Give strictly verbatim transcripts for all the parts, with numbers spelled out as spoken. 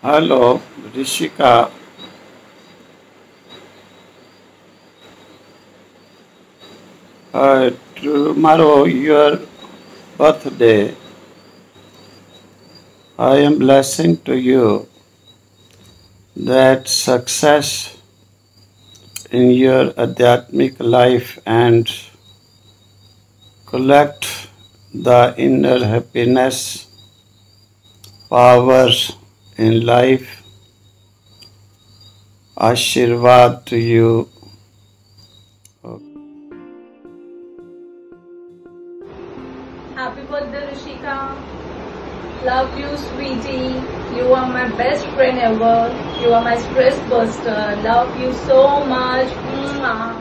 Hello, Rishika. Uh, tomorrow your birthday. I am blessing to you that success in your Adhyatmic life and collect the inner happiness, power in life. Ashirvad to you. Happy birthday, Rishika. Love you, sweetie. You are my best friend ever. You are my stress buster. Love you so much. Mwah.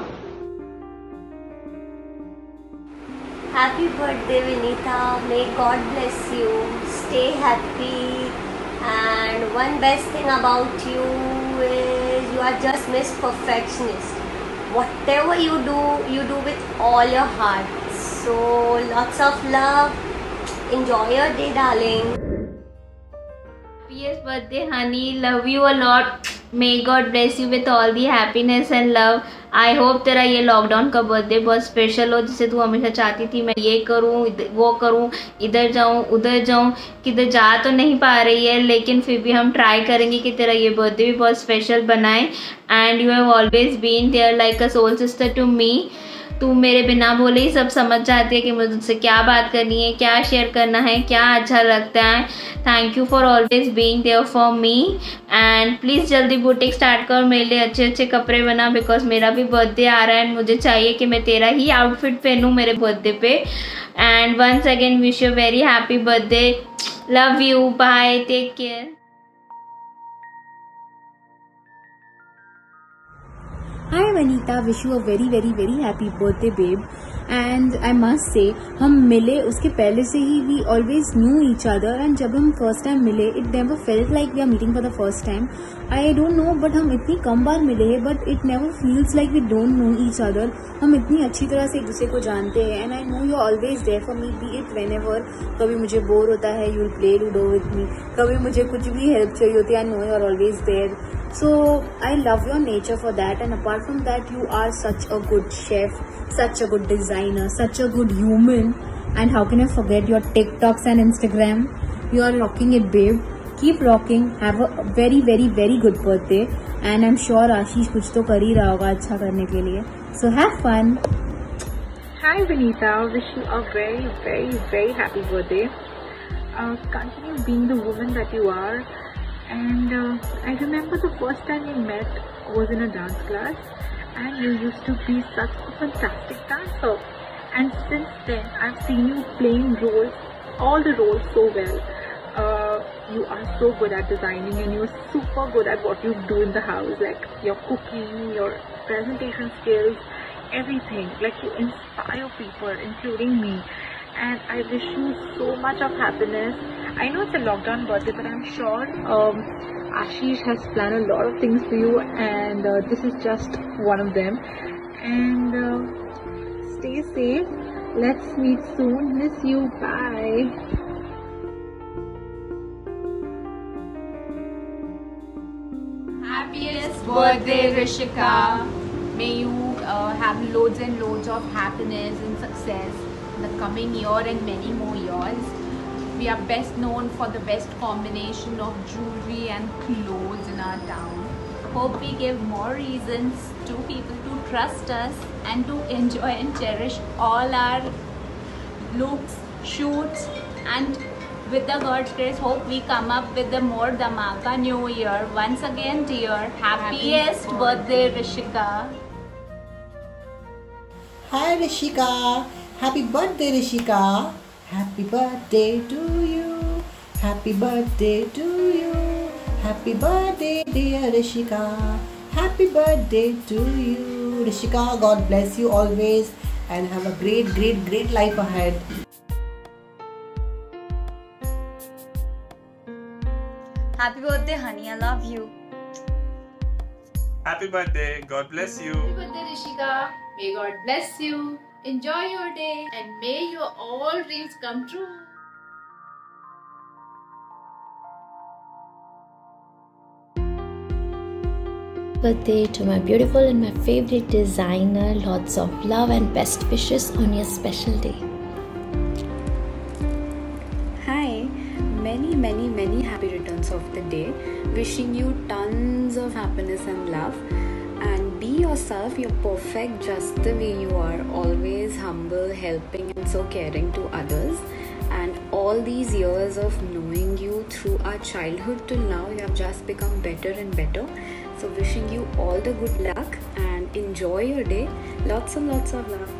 Happy birthday, Vinita. May God bless you. Stay happy. And one best thing about you is you are just Miss Perfectionist. Whatever you do, you do with all your heart. So lots of love. Enjoy your day, darling. Happiest birthday, honey. Love you a lot. May God bless you with all the happiness and love. I hope तेरा ये lockdown का birthday बहुत special हो, जिसे तू हमेशा चाहती थी मैं ये करूँ वो करूँ, इधर जाऊँ उधर जाऊँ, किधर जा तो नहीं पा रही है लेकिन फिर भी हम ट्राई करेंगे कि तेरा ये बर्थडे भी बहुत स्पेशल बनाए. And you have always been there like a soul sister to me. तू मेरे बिना बोले ही सब समझ जाती है कि मुझे तुझसे क्या बात करनी है, क्या शेयर करना है, क्या अच्छा लगता है. Thank you for always being there for me. And please जल्दी बुटीक स्टार्ट कर, मेरे लिए अच्छे अच्छे कपड़े बना, बिकॉज मेरा भी बर्थडे आ रहा है एंड मुझे चाहिए कि मैं तेरा ही आउटफिट पहनूँ मेरे बर्थडे पे. And once again wish you very happy birthday. Love you. Bye. Take care. Hi Vanita, wish you a very very very happy birthday babe. And I must say हम मिले उसके पहले से ही we always knew each other, and जब हम first time मिले it never felt like we are meeting for the first time. I don't know but हम इतनी कम बार मिले हैं but it never feels like we don't know each other. हम इतनी अच्छी तरह से एक दूसरे को जानते हैं and I know you're always there for me, be it whenever. कभी मुझे बोर होता है you'll play ludo with me, कभी मुझे कुछ भी help चाहिए होती है I know you're always there. So I love your nature for that, and apart from that you are such a good chef, such a good designer, such a good human, and how can I forget your TikToks and Instagram. You are rocking it babe. Keep rocking. Have a very very very good birthday, and I'm sure Ashish कुछ तो कर ही रहा होगा अच्छा करने के लिए. So have fun. Hi Vinita, wish you a very very very happy birthday. Uh, continue being the woman that you are. And uh, I remember the first time we met was in a dance class, and you used to be such a fantastic dancer. And since then, I've seen you playing roles, all the roles so well. Uh, you are so good at designing, and you're super good at what you do in the house, like your cooking, your presentation skills, everything. Like you inspire people, including me. And I wish you so much of happiness. I know it's a lockdown birthday, but I'm sure um, Ashish has planned a lot of things for you, and uh, this is just one of them. And uh, stay safe. Let's meet soon. Miss you. Bye. Happiest birthday, Rishika. May you uh, have loads and loads of happiness and success in the coming year and many more years. We are best known for the best combination of jewelry and clothes in our town. Hope we give more reasons to people to trust us and to enjoy and cherish all our looks, shoots, and with the God's grace, hope we come up with a more dhamaka new year. Once again, dear, happiest Happy birthday, Rishika. Hi Rishika, happy birthday Rishika, happy birthday to you, happy birthday to you, happy birthday dear Rishika, happy birthday to you. Rishika, God bless you always and have a great great great life ahead. Happy birthday honey, I love you. Happy birthday, God bless you. Happy birthday Rishika, may God bless you. Enjoy your day and may your all dreams come true. birthday to my beautiful and my favorite designer. Lots of love and best wishes on your special day. Hi, many many many happy returns of the day. Wishing you tons of happiness and love. And be yourself, you're perfect just the way you are. Always humble, helping and so caring to others. And all these years of knowing you through our childhood till now, you have just become better and better. So wishing you all the good luck and enjoy your day. Lots and lots of love.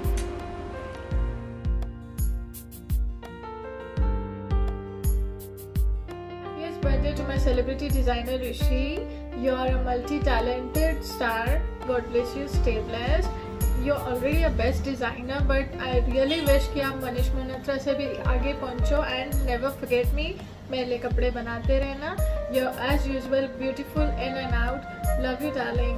Happiest birthday to my celebrity designer Rishi. You're a multi-talented star. God bless you. Stay blessed. You're already a best designer, but I really wish कि आप मनीष मल्होत्रा से भी आगे पहुंचो and never forget me. मेरे कपड़े बनाते रहना. You're as usual beautiful in and out. Love you, darling.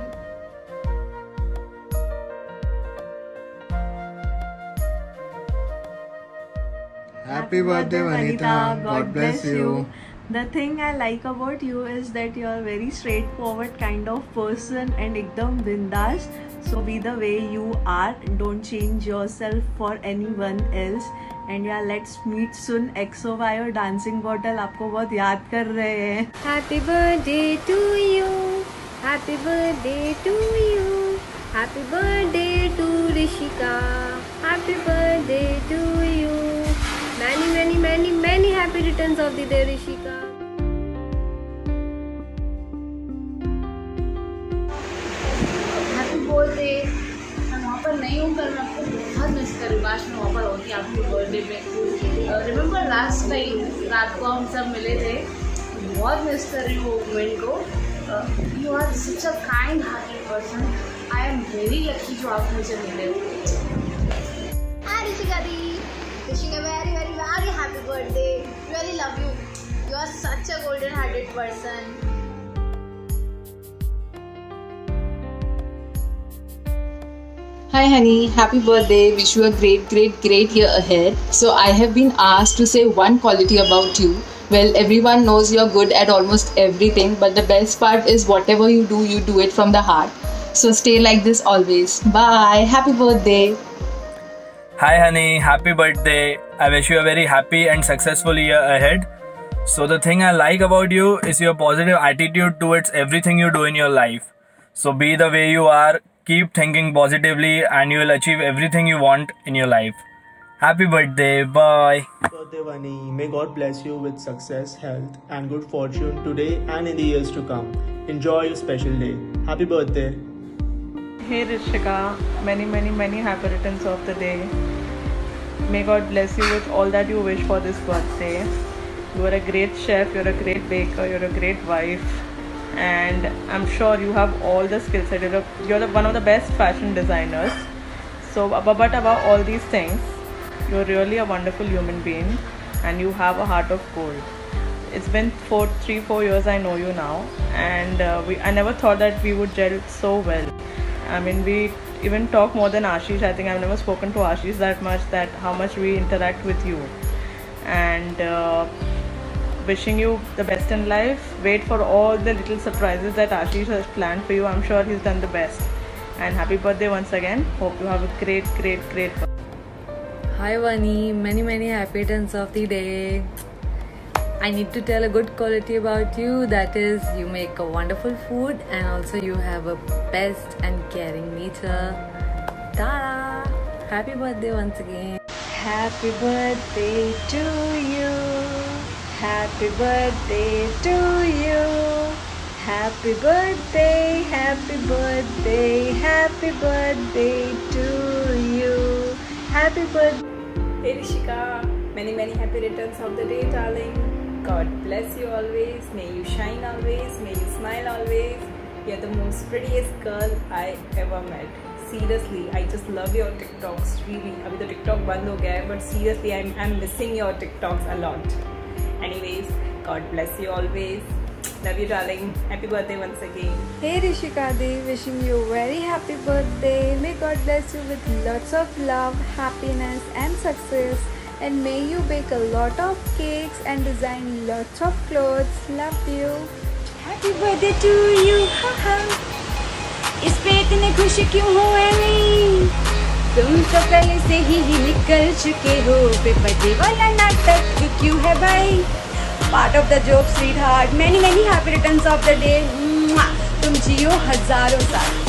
Happy birthday, Vanita. God bless you. The thing I like about you is that you are a very straightforward kind of person and ekdam bindas. So be the way you are. Don't change yourself for anyone else. And yeah, let's meet soon. X O Y और Dancing Bottle आपको बहुत याद कर रहे हैं. Happy birthday to you. Happy birthday to you. Happy birthday to Rishika. Happy birthday to you. Many many many many happy returns of the day, Rishika. Happy birthday. मैं वहाँ पर नहीं हूँ पर मैं आपको बहुत मिस कर रही हूँ. काश मैं वहाँ पर होती आपकी बर्थडे पे. रिमेंबर लास्ट टाइम रात को हम सब मिले थे. बहुत मिस कर रही हूँ वो मोमेंट को. You are such a kind hearted person. I am very lucky जो आप मुझे मिले हो. Hi Rishika di. Wishing a very very very happy birthday. Really love you. You are such a golden hearted person. Hi honey, happy birthday. Wish you a great great great year ahead. So I have been asked to say one quality about you. Well, everyone knows you're good at almost everything, but the best part is whatever you do, you do it from the heart. So stay like this always. Bye. Happy birthday. Hi honey, happy birthday. I wish you a very happy and successful year ahead. So the thing I like about you is your positive attitude towards everything you do in your life. So be the way you are, keep thinking positively and you will achieve everything you want in your life. Happy birthday, bye. Happy birthday Vani, may God bless you with success, health and good fortune today and in the years to come. Enjoy your special day. Happy birthday. Hey Rishika, many many many happy returns of the day. May God bless you with all that you wish for this birthday. You are a great chef, you're a great baker, you're a great wife, and I'm sure you have all the skill set. You're, the, you're the, one of the best fashion designers. So, but about all these things, you're really a wonderful human being, and you have a heart of gold. It's been four, three, four years I know you now, and uh, we I never thought that we would gel so well. I mean, we even talk more than Ashish. I think I've never spoken to Ashish that much, that how much we interact with you. And uh, wishing you the best in life. Wait for all the little surprises that Ashish has planned for you. I'm sure he's done the best. And happy birthday once again. Hope you have a great, great, great birthday. Hi Vani, many many happy returns of the day. I need to tell a good quality about you, that is you make a wonderful food and also you have a best and caring nature. Ta-da! Happy birthday once again. Happy birthday to you. Happy birthday to you. Happy birthday, happy birthday, happy birthday to you. Happy birthday. Hey Rishika, many many happy returns of the day, darling. God bless you always. May you shine always. May you smile always. You're the most prettiest girl I ever met. Seriously, I just love your TikToks. Really, abhi to TikTok band ho gaya hai, but seriously, I'm I'm missing your TikToks a lot. Anyways, God bless you always. Love you, darling. Happy birthday once again. Hey Rishika Di, wishing you a very happy birthday. May God bless you with lots of love, happiness and success. And may you bake a lot of cakes and design lots of clothes. Love you. Happy birthday to you. इस पे इतने खुश क्यों हो नहीं? तुम तो पहले से ही, ही निकल चुके हो, पेपर डे वाला नाटक क्यों है भाई? Part of the joke sweetheart, many many happy returns of the day, तुम जियो हजारों साल।